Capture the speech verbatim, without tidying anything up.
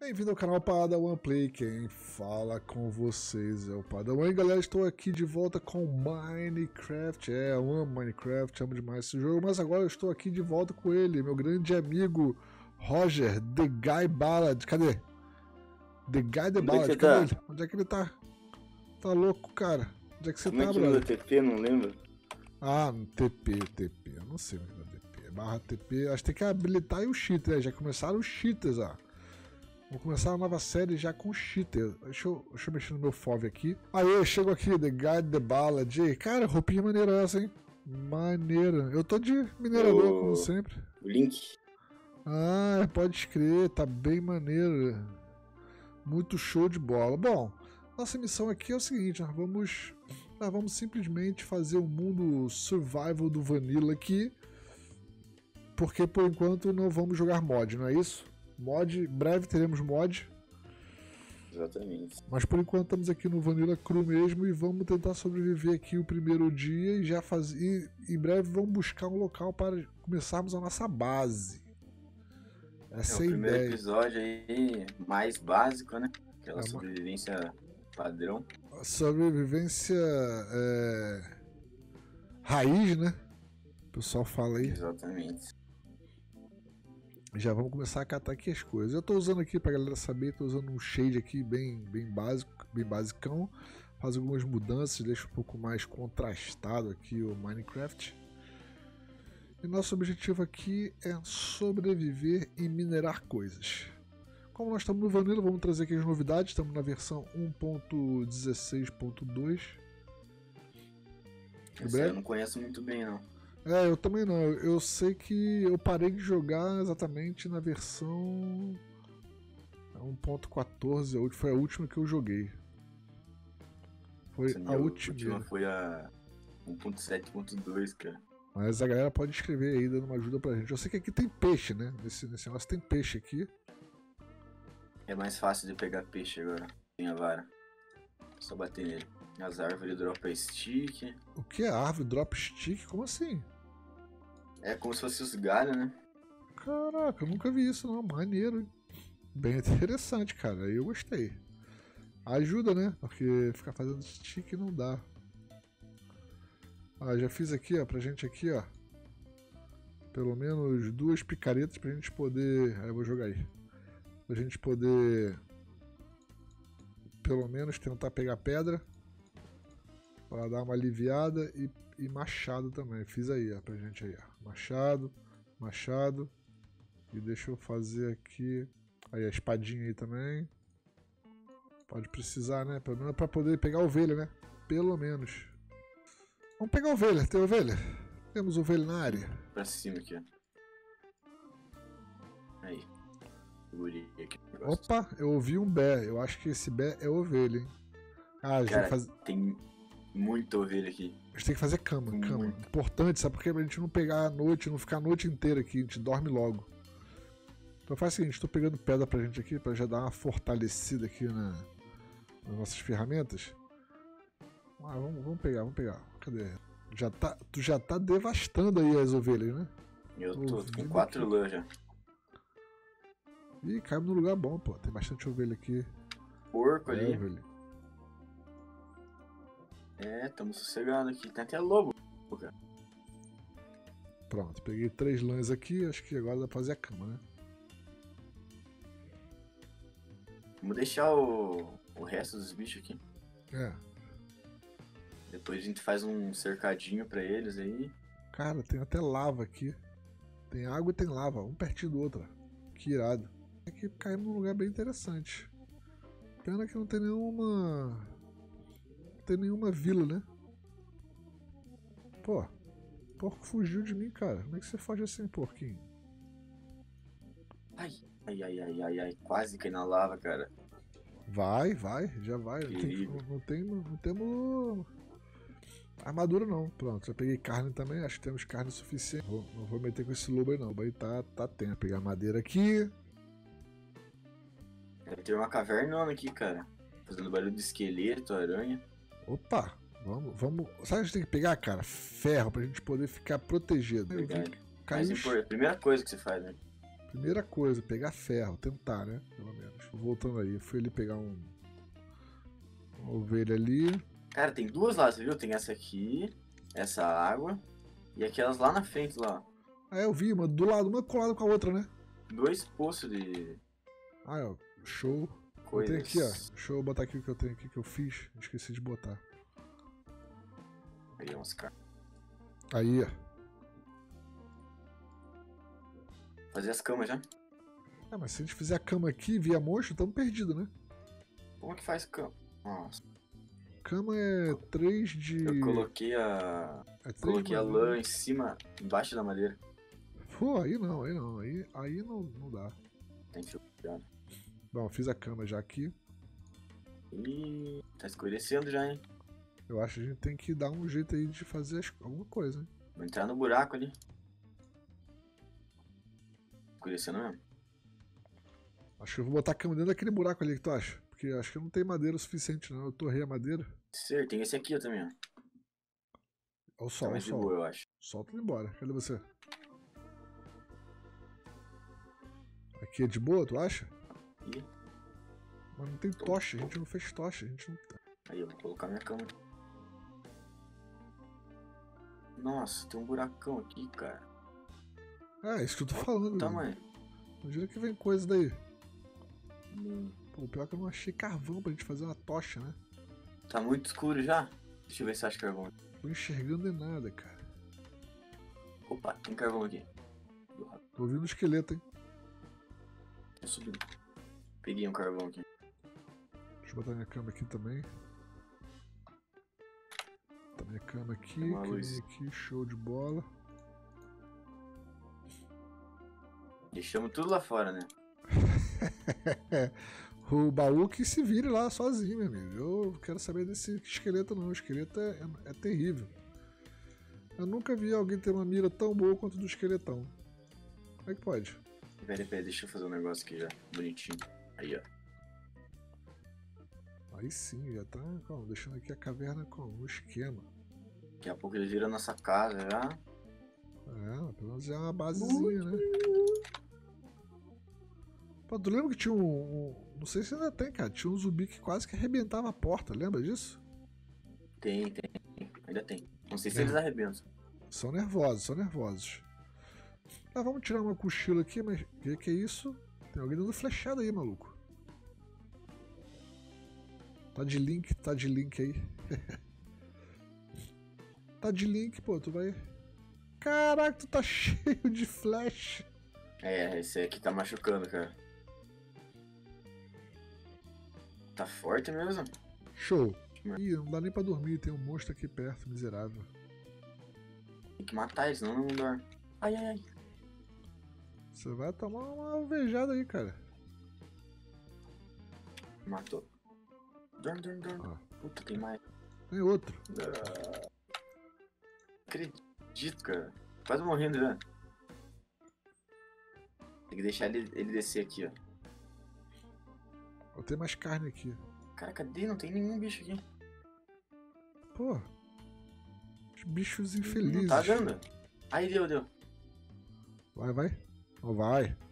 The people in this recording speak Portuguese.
Bem-vindo ao canal Padawan Play, quem fala com vocês é o Padawan. E galera, estou aqui de volta com Minecraft. É, eu amo Minecraft, amo demais esse jogo, mas agora eu estou aqui de volta com ele, meu grande amigo Roger, The Guy Ballad. Cadê? The Guy The Ballad, cadê tá? ele? Onde é que ele tá? Tá louco, cara? Onde é que você Como tá, é que brother? usa T P, não lembro? Ah, no T P, T P, eu não sei onde é T P, barra T P, acho que tem que habilitar aí o cheater, já começaram os cheaters, ó. Vou começar a nova série já com cheater. Deixa eu, deixa eu mexer no meu F O V aqui. Aí, chego aqui, The Guide The Ballad. Cara, roupinha maneira essa, hein? Maneira. Eu tô de minerador, O- como sempre. O Link. Ah, pode escrever, tá bem maneiro. Muito show de bola. Bom, nossa missão aqui é o seguinte, nós vamos, nós vamos simplesmente fazer o mundo survival do Vanilla aqui, porque por enquanto não vamos jogar mod, não é isso? Mod, em breve teremos mod, Exatamente. mas por enquanto estamos aqui no Vanilla Cru mesmo e vamos tentar sobreviver aqui o primeiro dia e já fazer, e em breve vamos buscar um local para começarmos a nossa base. Essa é, É a o primeiro ideia. episódio aí mais básico, né? Aquela É uma- sobrevivência padrão. A sobrevivência é, raiz, né? O pessoal fala aí. Exatamente. Já vamos começar a catar aqui as coisas. Eu tô usando aqui pra galera saber, tô usando um shade aqui bem, bem básico, bem basicão. Faz algumas mudanças, deixa um pouco mais contrastado aqui o Minecraft. E nosso objetivo aqui é sobreviver e minerar coisas. Como nós estamos no Vanilla, vamos trazer aqui as novidades. Estamos na versão um ponto dezesseis ponto dois. Essa aí eu não conheço muito bem, não. É, eu também não. Eu sei que eu parei de jogar exatamente na versão um ponto quatorze, foi a última que eu joguei. Foi Essa a minha última. última foi a um ponto sete ponto dois, cara. Mas a galera pode escrever aí, dando uma ajuda pra gente. Eu sei que aqui tem peixe, né? Nesse, nesse negócio tem peixe aqui. É mais fácil de pegar peixe agora. Tem a vara. Só bater nele. As árvores dropam stick. O que é árvore? Drop stick? Como assim? É como se fosse os galhos, né? Caraca, eu nunca vi isso não. Maneiro, hein? Bem interessante, cara. Eu gostei. Ajuda, né? Porque ficar fazendo stick não dá. Ah, já fiz aqui, ó, pra gente aqui, ó. Pelo menos duas picaretas pra gente poder... Aí eu vou jogar aí. Pra gente poder... Pelo menos tentar pegar pedra. Pra dar uma aliviada e, e machado também. Fiz aí, ó, pra gente aí, ó. Machado, machado. E deixa eu fazer aqui... Aí a espadinha aí também. Pode precisar, né? Pelo menos pra poder pegar ovelha, né? Pelo menos. Vamos pegar ovelha. Tem ovelha? Temos ovelha na área. Pra cima aqui, ó. Aí. Segurei aqui. Opa, eu ouvi um bé. Eu acho que esse bé é ovelha, hein? Ah, a gente, Cara, tem, que fazer... tem muita ovelha aqui. a gente tem que fazer cama, Muito. cama. Importante, sabe por quê? Pra gente não pegar a noite, não ficar a noite inteira aqui. A gente dorme logo. Então faz o seguinte, tô pegando pedra pra gente aqui, pra já dar uma fortalecida aqui na, nas nossas ferramentas. Ah, vamos, vamos pegar, vamos pegar. Cadê? Já tá, tu já tá devastando aí as ovelhas, né? Eu tô Ouvindo com quatro aqui. lãs já. Ih, caiu no lugar bom, pô. Tem bastante ovelha aqui. Porco É, ali. ovelha. É, tamo sossegado aqui. Tem até lobo, cara. Pronto, peguei três lãs aqui. Acho que agora dá pra fazer a cama, né? Vamos deixar o, o resto dos bichos aqui. É. Depois a gente faz um cercadinho pra eles aí. Cara, tem até lava aqui. Tem água e tem lava, um pertinho do outro. Ó. Que irado. Aqui caímos num lugar bem interessante. Pena que não tem nenhuma... Não tem nenhuma vila, né? Pô, o porco fugiu de mim, cara. Como é que você foge assim, porquinho? Ai, ai, ai, ai, ai, ai. Quase caí na lava, cara. Vai, vai, já vai. Não, tem, Perigo. não, tem, não temos armadura não. Pronto, já peguei carne também. Acho que temos carne suficiente. Vou, não vou meter com esse lobo aí não. O lobo aí tá, tá tempo. Pegar madeira aqui. Deve ter uma caverna aqui, cara. Fazendo barulho de esqueleto, aranha. Opa, vamos, vamos. Sabe o que a gente tem que pegar, cara? Ferro pra gente poder ficar protegido. Eu vi Verdade. que Mas caiu. impor- a primeira coisa que você faz, né? Primeira coisa, pegar ferro, tentar, né? Pelo menos. Voltando aí, fui ali pegar um... uma ovelha ali. Cara, tem duas lá, você viu? Tem essa aqui, essa água, e aquelas lá na frente, lá. Ah, eu vi, uma do lado, uma colada com a outra, né? Dois poços de Ah, ó, show. coisas. Botei aqui, ó. Deixa eu botar aqui o que eu tenho aqui, que eu fiz. Esqueci de botar. Aí, uns caras. Aí, ó. Fazer as camas já. Ah, mas se a gente fizer a cama aqui via monstro, estamos perdidos, né? Como é que faz cama? Nossa. Cama é três de... Eu coloquei a... É três Coloquei de a madeira. lã em cima, embaixo da madeira. Pô, aí não, aí não. Aí, aí não, não dá. Tem que cuidar. Bom, fiz a cama já aqui. Ih, tá escurecendo já, hein? Eu acho que a gente tem que dar um jeito aí de fazer as- alguma coisa, hein? Vou entrar no buraco ali. Escurecendo mesmo? Acho que eu vou botar a cama dentro daquele buraco ali, que tu acha? Porque acho que não tem madeira o suficiente, não. Eu torrei a madeira. Certo, tem esse aqui ó, também, ó. Olha o Tá sol, olha o mais de sol. boa, eu acho. Solta ele embora. Cadê você? Aqui é de boa, tu acha? Ih, Mas não tem tocha, a gente não fez tocha, a gente não... aí eu vou colocar minha cama. Nossa, tem um buracão aqui, cara. É, isso que eu tô falando. Tamanho. Imagina que vem coisa daí. Hum, Pô, o pior é que eu não achei carvão pra gente fazer uma tocha, né? Tá muito escuro já? Deixa eu ver se acha carvão. Tô enxergando em nada, cara. Opa, tem carvão aqui. Tô ouvindo um esqueleto, hein? Tô subindo. Peguei um carvão aqui. Deixa eu botar minha cama aqui também. Tá minha cama aqui, Tem uma caminho luz. aqui, show de bola. Deixamos tudo lá fora, né? O baú que se vire lá sozinho, meu amigo. Eu quero saber desse esqueleto não. O esqueleto é, é, é terrível. Eu nunca vi alguém ter uma mira tão boa quanto do esqueletão. Como é que pode? Pera aí, pera aí, deixa eu fazer um negócio aqui já. Bonitinho. Aí, ó. Aí sim, já tá como, deixando aqui a caverna com um esquema. Daqui a pouco ele vira a nossa casa já. É, pelo menos é uma basezinha, né? Pô, tu lembra que tinha um, um- Não sei se ainda tem, cara. Tinha um zumbi que quase que arrebentava a porta, lembra disso? Tem, tem. Ainda tem. Não sei se É. eles arrebentam. São nervosos, são nervosos. Ah, vamos tirar uma cochila aqui, mas o que, que é isso? Tem alguém dando flechada aí, maluco. Tá de link, tá de link aí. Tá de link, pô, tu vai... Caraca, tu tá cheio de flash. É, esse aqui tá machucando, cara. Tá forte mesmo? Show. Ih, não dá nem pra dormir, tem um monstro aqui perto, miserável. Tem que matar ele, senão não dorme. Ai, ai, ai. Você vai tomar uma alvejada aí, cara. Matou. Dorme, dorme, dorme. Ah, Puta, tem mais. tem outro. Ah, acredito, cara. Quase morrendo já. Tem que deixar ele, ele descer aqui, ó. Eu tenho mais carne aqui. Cara, cadê? Não tem nenhum bicho aqui. Pô. Os bichos Não infelizes. tá dando. Aí deu, deu. Vai, vai. Não vai.